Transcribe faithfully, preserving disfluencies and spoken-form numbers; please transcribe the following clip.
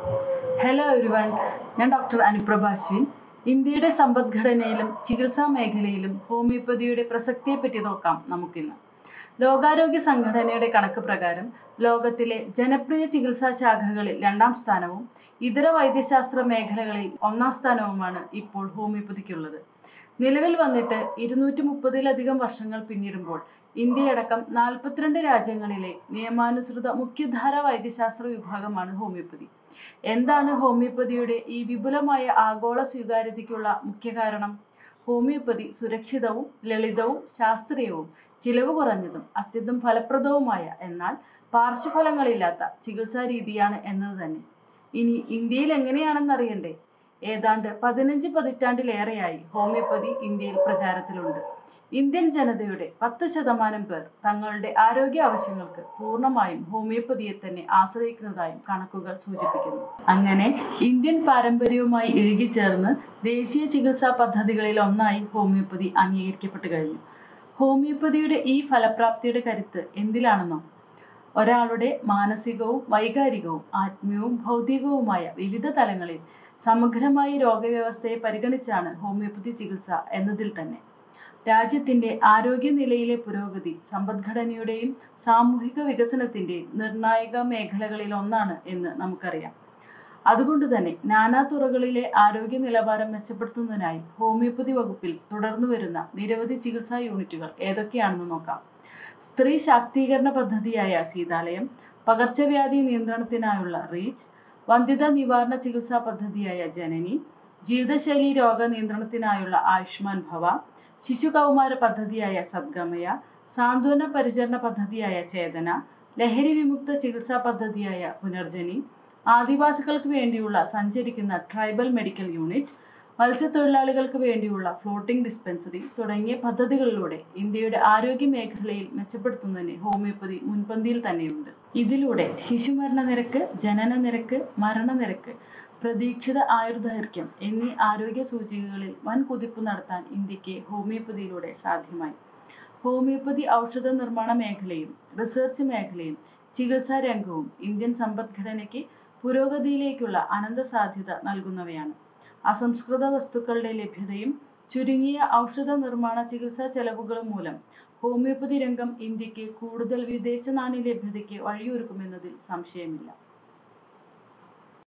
Hello everyone, ഞാൻ doctor Anuprabha Ashwin. ഇന്ത്യയുടെ സമ്പദ്ഘടനയിലും ചികിത്സാ മേഖലയിലും ഹോമിയോപ്പതിയുടെ പ്രസക്തിയെപ്പറ്റി നോക്കാം നമുക്കിന്ന്. ലോകാരോഗ്യ സംഘടനയുടെ കണക്ക് പ്രകാരം ലോകത്തിലെ ജനപ്രിയ ചികിത്സാ ശാഖകളിൽ രണ്ടാം സ്ഥാനവും ഇതര വൈദ്യശാസ്ത്ര മേഖലകളിൽ ഒന്നാം സ്ഥാനവുമാണ് ഇപ്പോൾ ഹോമിയോപ്പതിക്കുള്ളത്. നിലവിൽ വന്നിട്ട് ഇരുന്നൂറ്റി മുപ്പതിലധികം വർഷങ്ങൾ പിന്നിടുമ്പോൾ ഇന്ത്യയടക്കം നാൽപ്പത്തിരണ്ട് രാജ്യങ്ങളിലെ നിയമാനുസൃത മുഖ്യധാര വൈദ്യശാസ്ത്ര വിഭാഗമാണ് ഹോമിയോപ്പതി. എന്താണ് ഹോമിയോപ്പതിയുടെ ഈ വിപുലമായ ആഗോള സ്വീകാര്യതയ്ക്കുള്ള മുഖ്യ കാരണം? ഹോമിയോപ്പതി സുരക്ഷിതവും ലളിതവും ശാസ്ത്രീയവും ചിലവ് കുറഞ്ഞതും അത്യന്തം ഫലപ്രദവുമായ എന്നാൽ പാർശ്വഫലങ്ങളില്ലാത്ത ചികിത്സാ രീതിയാണ് എന്നത് തന്നെ. ഇനി ഇന്ത്യയിൽ എങ്ങനെയാണെന്ന് അറിയണ്ടേ? ഏതാണ്ട് പതിനഞ്ച് പതിറ്റാണ്ടിലേറെയായി ഹോമിയോപ്പതി ഇന്ത്യയിൽ പ്രചാരത്തിലുണ്ട്. ഇന്ത്യൻ ജനതയുടെ പത്ത് ശതമാനം പേർ തങ്ങളുടെ ആരോഗ്യ ആവശ്യങ്ങൾക്ക് പൂർണ്ണമായും ഹോമിയോപ്പതിയെ തന്നെ ആശ്രയിക്കുന്നതായും കണക്കുകൾ സൂചിപ്പിക്കുന്നു. അങ്ങനെ ഇന്ത്യൻ പാരമ്പര്യവുമായി ഇഴുകിച്ചേർന്ന് ദേശീയ ചികിത്സാ പദ്ധതികളിൽ ഒന്നായി ഹോമിയോപ്പതി അംഗീകരിക്കപ്പെട്ടു കഴിഞ്ഞു. ഹോമിയോപ്പതിയുടെ ഈ ഫലപ്രാപ്തിയുടെ കരുത്ത് എന്തിലാണെന്നോ? ഒരാളുടെ മാനസികവും വൈകാരികവും ആത്മീയവും ഭൗതികവുമായ വിവിധ തലങ്ങളിൽ സമഗ്രമായി രോഗവ്യവസ്ഥയെ പരിഗണിച്ചാണ് ഹോമിയോപ്പതി ചികിത്സ എന്നതിൽ തന്നെ. രാജ്യത്തിൻ്റെ ആരോഗ്യനിലയിലെ പുരോഗതി സമ്പദ്ഘടനയുടെയും സാമൂഹിക വികസനത്തിൻ്റെയും നിർണായക മേഖലകളിൽ ഒന്നാണ് എന്ന് നമുക്കറിയാം. അതുകൊണ്ട് തന്നെ നാനാ തുറകളിലെ ആരോഗ്യ നിലവാരം മെച്ചപ്പെടുത്തുന്നതിനായി ഹോമിയോപ്പതി വകുപ്പിൽ തുടർന്നു വരുന്ന നിരവധി ചികിത്സാ യൂണിറ്റുകൾ ഏതൊക്കെയാണെന്ന് നോക്കാം. സ്ത്രീ ശാക്തീകരണ പദ്ധതിയായ സീതാലയം, പകർച്ചവ്യാധി നിയന്ത്രണത്തിനായുള്ള റീച്ച്, വന്ധ്യത നിവാരണ ചികിത്സാ പദ്ധതിയായ ജനനി, ജീവിതശൈലി രോഗ നിയന്ത്രണത്തിനായുള്ള ആയുഷ്മാൻ ഭവ, ശിശു കൗമാര പദ്ധതിയായ സദ്ഗമയ, സാന്ത്വന പരിചരണ പദ്ധതിയായ ചേതന, ലഹരി വിമുക്ത ചികിത്സാ പദ്ധതിയായ പുനർജനി, ആദിവാസികൾക്ക് വേണ്ടിയുള്ള സഞ്ചരിക്കുന്ന ട്രൈബൽ മെഡിക്കൽ യൂണിറ്റ്, മത്സ്യത്തൊഴിലാളികൾക്ക് വേണ്ടിയുള്ള ഫ്ലോട്ടിംഗ് ഡിസ്പെൻസറി തുടങ്ങിയ പദ്ധതികളിലൂടെ ഇന്ത്യയുടെ ആരോഗ്യ മേഖലയിൽ മെച്ചപ്പെടുത്തുന്നതിന് ഹോമിയോപ്പതി മുൻപന്തിയിൽ തന്നെയുണ്ട്. ഇതിലൂടെ ശിശുമരണ നിരക്ക്, ജനന നിരക്ക്, മരണനിരക്ക്, പ്രതീക്ഷിത ആയുർദൈർഘ്യം എന്നീ ആരോഗ്യ സൂചികകളിൽ വൻ കുതിപ്പ് നടത്താൻ ഇന്ത്യക്ക് ഹോമിയോപ്പതിയിലൂടെ സാധ്യമായി. ഹോമിയോപ്പതി ഔഷധ നിർമ്മാണ മേഖലയും റിസർച്ച് മേഖലയും ചികിത്സാ രംഗവും ഇന്ത്യൻ സമ്പദ്ഘടനയ്ക്ക് പുരോഗതിയിലേക്കുള്ള അനന്ത സാധ്യത നൽകുന്നവയാണ്. അസംസ്കൃത വസ്തുക്കളുടെ ലഭ്യതയും ചുരുങ്ങിയ ഔഷധ നിർമ്മാണ ചികിത്സാ ചെലവുകളും മൂലം ഹോമിയോപ്പതി രംഗം ഇന്ത്യക്ക് കൂടുതൽ വിദേശ നാണ്യ ലഭ്യതയ്ക്ക് വഴിയൊരുക്കുമെന്നതിൽ സംശയമില്ല.